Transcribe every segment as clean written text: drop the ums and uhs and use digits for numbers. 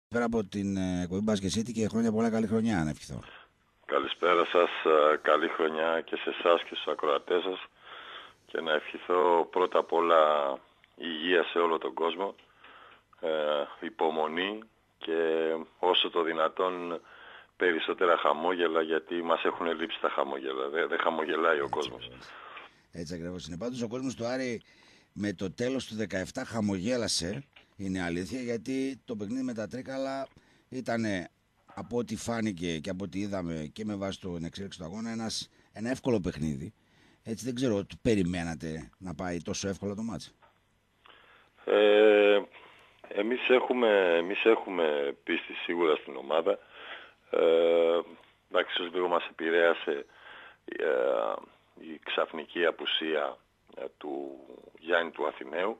Πέρα από την εκπομπή Basket City και χρόνια πολλά, καλή χρονιά να ευχηθώ. Καλησπέρα σας, καλή χρονιά και σε εσάς και στους ακροατές σας και να ευχηθώ πρώτα απ' όλα υγεία σε όλο τον κόσμο, υπομονή και όσο το δυνατόν περισσότερα χαμόγελα, γιατί μας έχουν λείψει τα χαμόγελα, δεν χαμογελάει ο κόσμος. Έτσι ακριβώς είναι. Πάντως ο κόσμος του Άρη με το τέλος του 17 χαμογέλασε, είναι αλήθεια, γιατί το παιχνίδι με τα Τρίκαλα ήταν, από ό,τι φάνηκε και από ό,τι είδαμε και με βάση τον εξέλιξη του αγώνα, ένα εύκολο παιχνίδι. Έτσι δεν ξέρω, τι περιμένατε να πάει τόσο εύκολο το μάτς? Εμείς έχουμε πίστη σίγουρα στην ομάδα. Εντάξει, ίσως λίγο μας επηρέασε η ξαφνική απουσία του Γιάννη του Αθηναίου,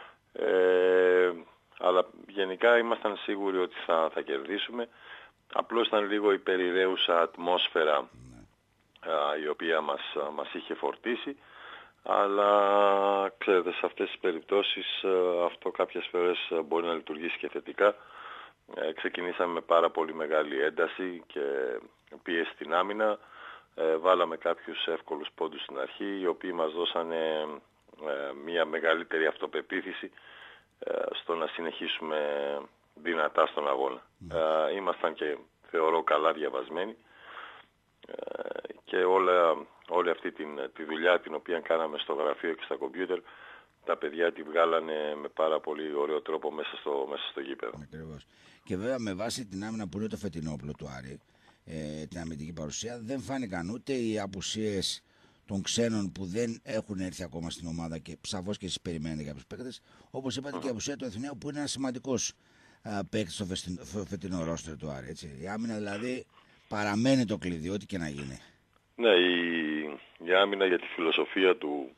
αλλά γενικά ήμασταν σίγουροι ότι θα κερδίσουμε. Απλώς ήταν λίγο η περιραίουσα ατμόσφαιρα η οποία μας είχε φορτίσει, αλλά ξέρετε, σε αυτές τις περιπτώσεις αυτό κάποιες φορές μπορεί να λειτουργήσει και θετικά. Ξεκινήσαμε με πάρα πολύ μεγάλη ένταση και πίεση στην άμυνα. Βάλαμε κάποιους εύκολους πόντους στην αρχή, οι οποίοι μας δώσανε μια μεγαλύτερη αυτοπεποίθηση στο να συνεχίσουμε δυνατά στον αγώνα. Ήμασταν και θεωρώ καλά διαβασμένοι και όλη αυτή τη δουλειά την οποία κάναμε στο γραφείο και στα κομπιούτερ, τα παιδιά τη βγάλανε με πάρα πολύ ωραίο τρόπο μέσα στο γήπεδο. Ακριβώς. Και βέβαια με βάση την άμυνα που είναι το φετινόπλο του Άρη, την αμυντική παρουσία, δεν φάνηκαν ούτε οι απουσίες των ξένων που δεν έχουν έρθει ακόμα στην ομάδα και σαφώς και εσείς περιμένετε κάποιους παίκτες, όπως είπατε και η απουσία του Αθηναίου που είναι ένας σημαντικός παίκτης στο φετινό ρόστερ του Άρη. Έτσι. Η άμυνα δηλαδή παραμένει το κλειδί, ό,τι και να γίνει. Ναι, η άμυνα για τη φιλοσοφία του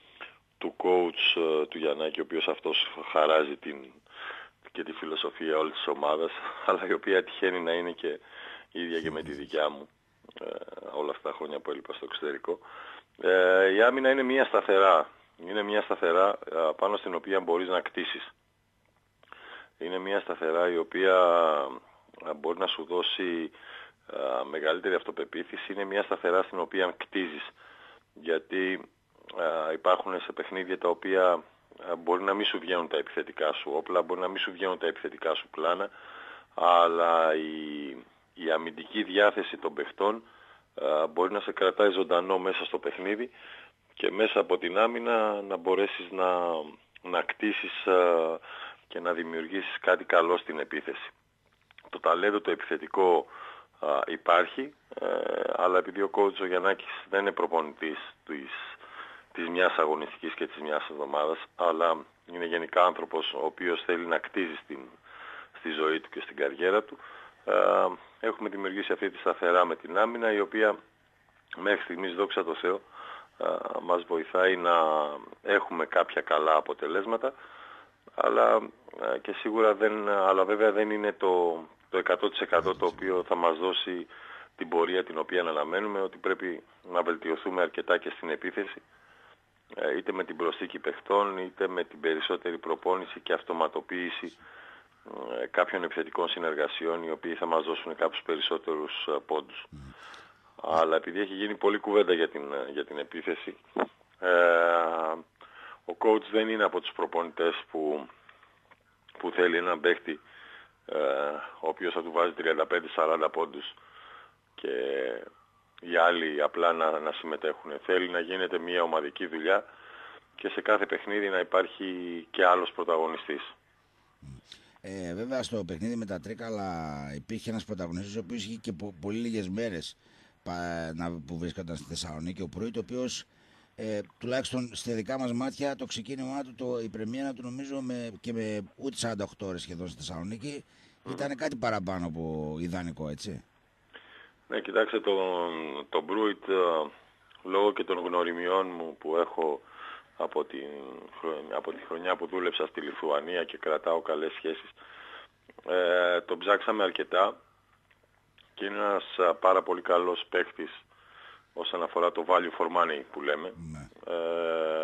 coach του Γιαννάκη, ο οποίος αυτός χαράζει και τη φιλοσοφία όλης της ομάδας, αλλά η οποία τυχαίνει να είναι και ίδια και με τη δικιά μου όλα αυτά τα χρόνια που έλειπα στο εξωτερικό. Η άμυνα είναι μια σταθερά. Είναι μια σταθερά πάνω στην οποία μπορείς να κτίσεις. Είναι μια σταθερά η οποία μπορεί να σου δώσει μεγαλύτερη αυτοπεποίθηση. Είναι μια σταθερά στην οποία κτίζεις. Γιατί υπάρχουν σε παιχνίδια τα οποία μπορεί να μην σου βγαίνουν τα επιθετικά σου όπλα, μπορεί να μην σου βγαίνουν τα επιθετικά σου πλάνα, αλλά η αμυντική διάθεση των παιχτών μπορεί να σε κρατάει ζωντανό μέσα στο παιχνίδι και μέσα από την άμυνα να μπορέσεις να κτίσεις και να δημιουργήσεις κάτι καλό στην επίθεση. Το ταλέντο το επιθετικό υπάρχει, αλλά επειδή ο coach ο Γιαννάκης δεν είναι προπονητής της μιας αγωνιστικής και της μιας εβδομάδας, αλλά είναι γενικά άνθρωπος ο οποίος θέλει να κτίζει στη ζωή του και στην καριέρα του, έχουμε δημιουργήσει αυτή τη σταθερά με την άμυνα, η οποία μέχρι στιγμής, δόξα τω Θεώ, μας βοηθάει να έχουμε κάποια καλά αποτελέσματα, αλλά και σίγουρα αλλά βέβαια δεν είναι το 100% το οποίο θα μας δώσει την πορεία την οποία αναμένουμε, ότι πρέπει να βελτιωθούμε αρκετά και στην επίθεση, είτε με την προσθήκη παιχτών, είτε με την περισσότερη προπόνηση και αυτοματοποίηση κάποιων επιθετικών συνεργασιών, οι οποίοι θα μας δώσουν κάποιους περισσότερους πόντους. Αλλά επειδή έχει γίνει πολλή κουβέντα για την επίθεση, ο coach δεν είναι από τους προπονητές που θέλει έναν παίχτη ο οποίος θα του βάζει 35-40 πόντους και οι άλλοι απλά να συμμετέχουν. Θέλει να γίνεται μια ομαδική δουλειά και σε κάθε παιχνίδι να υπάρχει και άλλος πρωταγωνιστής. Βέβαια στο παιχνίδι με τα Τρίκαλα υπήρχε ένας πρωταγωνιστής ο οποίος είχε και πολύ λίγες μέρες που βρίσκονταν στη Θεσσαλονίκη, ο Προύιτ, ο οποίος τουλάχιστον στη δικά μας μάτια το ξεκίνημά του, η πρεμιέρα του νομίζω και με ούτε 48 ώρες σχεδόν στη Θεσσαλονίκη ήταν κάτι παραπάνω από ιδανικό, έτσι. Ναι, κοιτάξτε, τον Προύιτ, λόγω και των γνωριμιών μου που έχω από τη χρονιά που δούλεψα στη Λιθουανία και κρατάω καλές σχέσεις, τον ψάξαμε αρκετά και είναι ένας πάρα πολύ καλός παίκτης όσον αφορά το value for money που λέμε.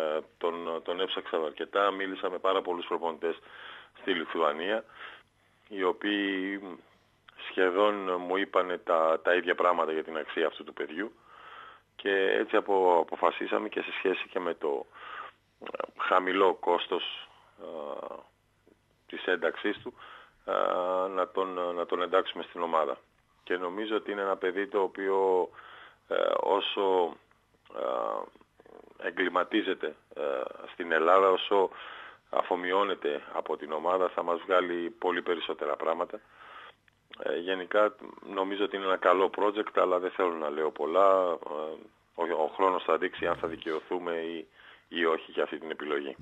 Τον έψαξα αρκετά, μίλησα με πάρα πολλούς προπονητές στη Λιθουανία οι οποίοι σχεδόν μου είπαν τα ίδια πράγματα για την αξία αυτού του παιδιού, και έτσι αποφασίσαμε, και σε σχέση και με το χαμηλό κόστος της ένταξής του, να τον εντάξουμε στην ομάδα. Και νομίζω ότι είναι ένα παιδί το οποίο όσο εγκληματίζεται στην Ελλάδα, όσο αφομοιώνεται από την ομάδα, θα μας βγάλει πολύ περισσότερα πράγματα. Γενικά νομίζω ότι είναι ένα καλό project, αλλά δεν θέλω να λέω πολλά. Ο χρόνος θα δείξει αν θα δικαιωθούμε ή όχι για αυτή την επιλογή.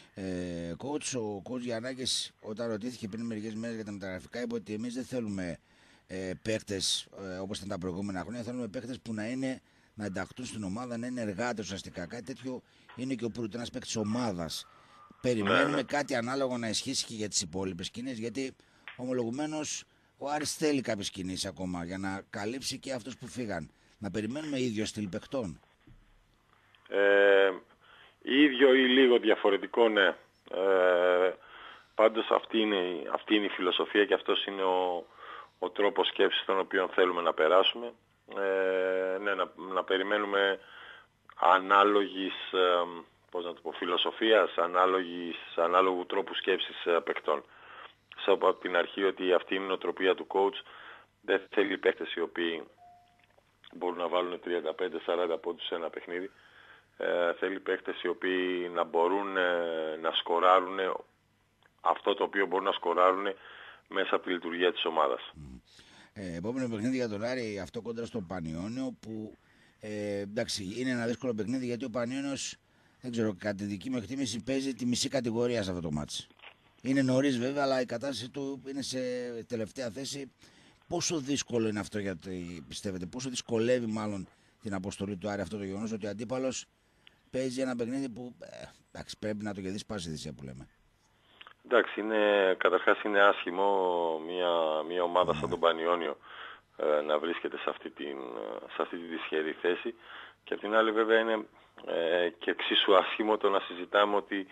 Ο coach Γιαννάκης, όταν ρωτήθηκε πριν μερικές μέρες για τα μεταγραφικά, είπε ότι εμείς δεν θέλουμε παίκτες όπως ήταν τα προηγούμενα χρόνια. Θέλουμε παίκτες που να ενταχθούν στην ομάδα, να είναι εργάτες ουσιαστικά. Κάτι τέτοιο είναι και ο Προύτ, ένας παίκτης ομάδας. Περιμένουμε κάτι ανάλογο να ισχύσει και για τις υπόλοιπες κινήσεις, γιατί ομολογουμένως ο Άρης θέλει κάποιες κινήσεις ακόμα για να καλύψει και αυτούς που φύγαν. Να περιμένουμε ίδιο στυλ παικτών. Ίδιο ή λίγο διαφορετικό, ναι. Πάντως αυτή είναι η φιλοσοφία και αυτός είναι ο τρόπος σκέψης τον οποίο θέλουμε να περάσουμε. Ναι, να περιμένουμε ανάλογης, φιλοσοφίας, ανάλογου τρόπου σκέψης παικτών. Από την αρχή ότι αυτή είναι η νοοτροπία του coach. Δεν θέλει παίκτες οι οποίοι μπορούν να βάλουν 35-40 πόντους σε ένα παιχνίδι. Θέλει παίκτες οι οποίοι να μπορούν να σκοράρουν αυτό το οποίο μπορούν να σκοράρουν μέσα από τη λειτουργία της ομάδας. Επόμενο παιχνίδι για τον Άρη, αυτό κόντρα στο Πανιόνιο, που εντάξει, είναι ένα δύσκολο παιχνίδι, γιατί ο Πανιόνιος, δεν ξέρω, κατά τη δική μου εκτίμηση, παίζει τη μισή κατηγορία σε αυτό το μάτς. Είναι νωρίς βέβαια, αλλά η κατάσταση του είναι σε τελευταία θέση. Πόσο δύσκολο είναι αυτό, γιατί πιστεύετε, πόσο δυσκολεύει μάλλον την αποστολή του Άρη αυτό το γεγονός, ότι ο αντίπαλος παίζει ένα παιχνίδι που εντάξει, πρέπει να το κερδίσει πάση θυσία που λέμε. Εντάξει, καταρχάς είναι άσχημο μια ομάδα σαν τον Πανιόνιο να βρίσκεται σε αυτή τη δυσχερή θέση, και απ' την άλλη βέβαια είναι και εξίσου άσχημο το να συζητάμε ότι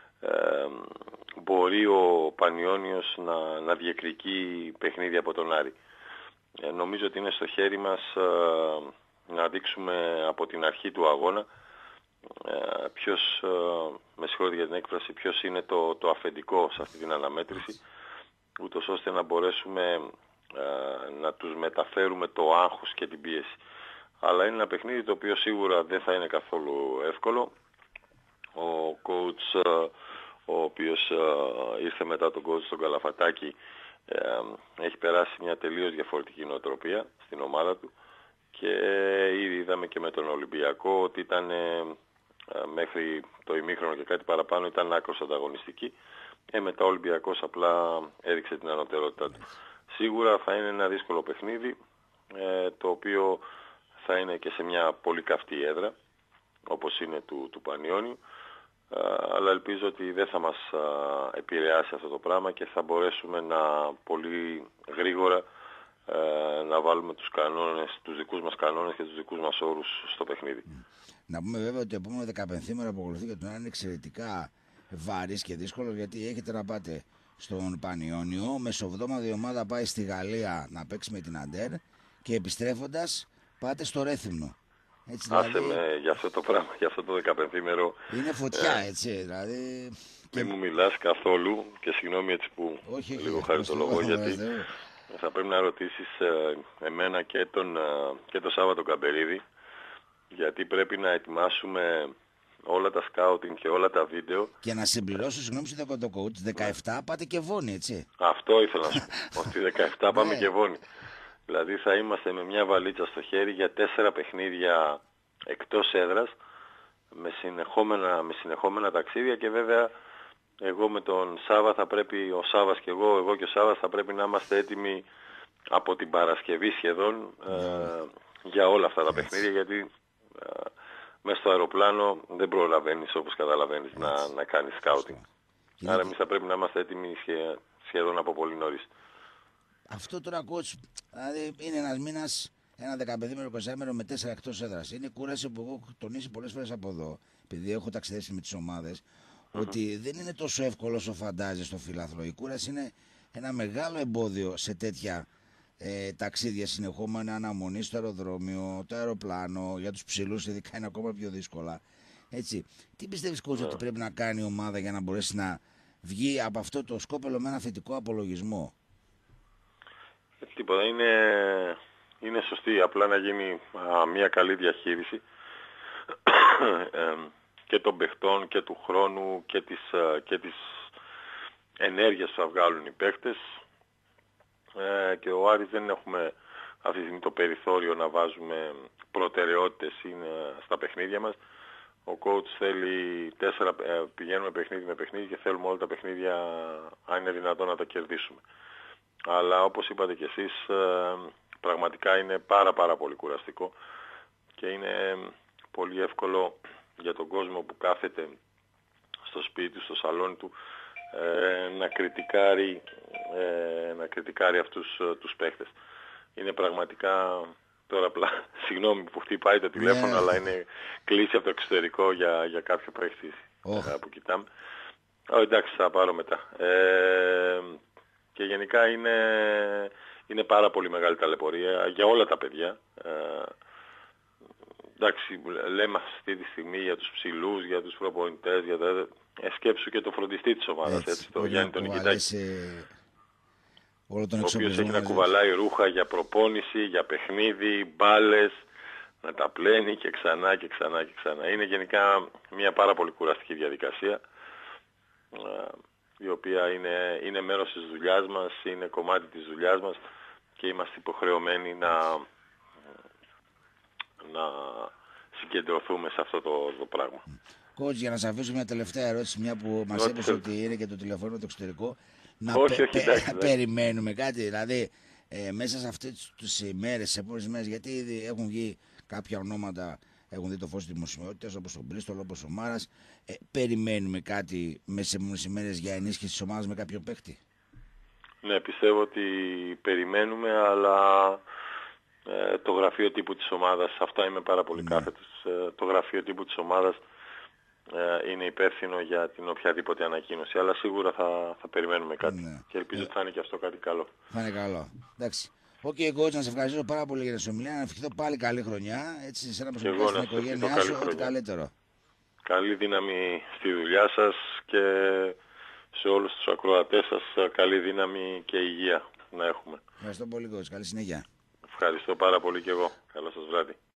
μπορεί ο Πανιόνιος να διεκδικεί παιχνίδι από τον Άρη. Νομίζω ότι είναι στο χέρι μας να δείξουμε από την αρχή του αγώνα ποιος, με συγχωρείτε για την έκφραση, ποιος είναι το αφεντικό σε αυτή την αναμέτρηση, ούτως ώστε να μπορέσουμε να τους μεταφέρουμε το άγχος και την πίεση. Αλλά είναι ένα παιχνίδι το οποίο σίγουρα δεν θα είναι καθόλου εύκολο. Ο coach, ο οποίος ήρθε μετά τον coach στον Καλαφατάκη, έχει περάσει μια τελείως διαφορετική νοοτροπία στην ομάδα του, και ήδη είδαμε και με τον Ολυμπιακό ότι ήταν μέχρι το ημίχρονο και κάτι παραπάνω ήταν άκρως ανταγωνιστική. Μετά ο Ολυμπιακός απλά έδειξε την ανωτερότητά του. Σίγουρα θα είναι ένα δύσκολο παιχνίδι, το οποίο θα είναι και σε μια πολύ καυτή έδρα, όπως είναι του Πανιόνιου, αλλά ελπίζω ότι δεν θα μας επηρεάσει αυτό το πράγμα και θα μπορέσουμε πολύ γρήγορα να βάλουμε τους δικούς μας κανόνες και τους δικούς μας όρους στο παιχνίδι. Να πούμε βέβαια ότι το επόμενο 15 που ακολουθεί για τον Άρη είναι εξαιρετικά βαρύς και δύσκολο, γιατί έχετε να πάτε στον Πανιόνιο, μεσοβδόμαδη η ομάδα πάει στη Γαλλία να παίξει με την Αντέρ, και επιστρέφοντας πάτε στο Ρέθυμνο. Έτσι, δηλαδή, άσε με για αυτό το πράγμα, για αυτό το 15μέρο. Είναι φωτιά, έτσι, δηλαδή. Μην μου μιλάς καθόλου, και συγγνώμη έτσι που λίγο χαριτολογώ, γιατί θα πρέπει να ρωτήσεις εμένα και τον Σάββατο Καμπερίδη, γιατί πρέπει να ετοιμάσουμε όλα τα σκάουτινγκ και όλα τα βίντεο. Και να συμπληρώσω, συγγνώμη που το coach, 17 πάτε και Βόνη, έτσι. Αυτό ήθελα να σου πω, ότι 17 πάμε και Βόνη. Δηλαδή θα είμαστε με μια βαλίτσα στο χέρι για 4 παιχνίδια εκτός έδρας, με συνεχόμενα ταξίδια, και βέβαια εγώ με τον Σάβα θα πρέπει, ο Σάβας και εγώ και ο Σάβας θα πρέπει να είμαστε έτοιμοι από την Παρασκευή σχεδόν για όλα αυτά τα παιχνίδια, γιατί μέσα στο αεροπλάνο δεν προλαβαίνεις, όπως καταλαβαίνεις, να κάνεις σκάουτινγκ. Άρα εμείς θα πρέπει να είμαστε έτοιμοι σχεδόν από πολύ νωρίς. Αυτό τώρα, coach, δηλαδή είναι ένας μήνας, ένα 15μέρο-20μέρο με 4 εκτός έδρας. Είναι κούραση που έχω τονίσει πολλές φορές από εδώ, επειδή έχω ταξιδέψει με τις ομάδες, ότι δεν είναι τόσο εύκολο όσο φαντάζεσαι στο φιλάθλο. Η κούραση είναι ένα μεγάλο εμπόδιο σε τέτοια ταξίδια συνεχόμενα, αναμονή στο αεροδρόμιο, το αεροπλάνο, για τους ψηλούς ειδικά είναι ακόμα πιο δύσκολα. Έτσι. Τι πιστεύεις, coach, ότι πρέπει να κάνει η ομάδα για να μπορέσει να βγει από αυτό το σκόπελο με ένα θετικό απολογισμό? Τίποτα. Είναι σωστή. Απλά να γίνει μια καλή διαχείριση και των παιχτών και του χρόνου και της ενέργειας που θα βγάλουν οι παίχτες. Και ο Άρης δεν έχουμε αυτή τη στιγμή το περιθώριο να βάζουμε προτεραιότητες στα παιχνίδια μας. Ο coach θέλει πηγαίνουμε παιχνίδι με παιχνίδι και θέλουμε όλα τα παιχνίδια, αν είναι δυνατόν, να τα κερδίσουμε. Αλλά όπως είπατε κι εσείς, πραγματικά είναι πάρα πολύ κουραστικό και είναι πολύ εύκολο για τον κόσμο που κάθεται στο σπίτι του, στο σαλόνι του, να κριτικάρει αυτούς τους παίχτες. Είναι πραγματικά, τώρα απλά, συγγνώμη που χτυπάει το τηλέφωνο, αλλά είναι κλήση από το εξωτερικό για κάποιο παίχτη που κοιτάμε. Εντάξει, θα πάρω μετά. Και γενικά είναι πάρα πολύ μεγάλη ταλαιπωρία για όλα τα παιδιά. Εντάξει, λέμε αυτή τη στιγμή για τους ψηλούς, για τους προπονητές, σκέψου και το φροντιστή της ομάδας, έτσι, το Γιάννη τον Νικητάκη, ο οποίος έχει να κουβαλάει ρούχα για προπόνηση, για παιχνίδι, μπάλες, να τα πλένει και ξανά και ξανά και ξανά. Είναι γενικά μια πάρα πολύ κουραστική διαδικασία, η οποία είναι μέρος της δουλειάς μας, είναι κομμάτι της δουλειάς μας και είμαστε υποχρεωμένοι να συγκεντρωθούμε σε αυτό το πράγμα. Coach, για να σας αφήσω μια τελευταία ερώτηση, μια που μας έπεσε ότι είναι και το τηλεφώνημα το εξωτερικό, να περιμένουμε κάτι, δηλαδή μέσα σε αυτές τις ημέρες, σε επόμενες μέρες, γιατί ήδη έχουν βγει κάποια ονόματα, έχουν δει το φως της δημοσιότητας, όπως ο Μπρίστολ, όπως ο Μάρας, περιμένουμε κάτι μέσα σε επόμενες ημέρες για ενίσχυση της ομάδας με κάποιον παίχτη? Ναι, πιστεύω ότι περιμένουμε, αλλά το γραφείο τύπου της ομάδας, αυτά είμαι πάρα πολύ κάθετος, το γραφείο τύπου της ομάδας είναι υπεύθυνο για την οποιαδήποτε ανακοίνωση, αλλά σίγουρα θα περιμένουμε κάτι και ελπίζω ότι θα είναι και αυτό κάτι καλό. Θα είναι καλό. Εντάξει. Coach, να σε ευχαριστήσω πάρα πολύ για την συνομιλία, να ευχηθώ πάλι καλή χρονιά, έτσι, σε ένα προσωπικό, στην οικογένειά σου, ό,τι καλύτερο. Καλή δύναμη στη δουλειά σας και σε όλους τους ακροατές σας, καλή δύναμη και υγεία να έχουμε. Ευχαριστώ πολύ, coach. Καλή συνέχεια. Ευχαριστώ πάρα πολύ και εγώ. Καλό σας βράδυ.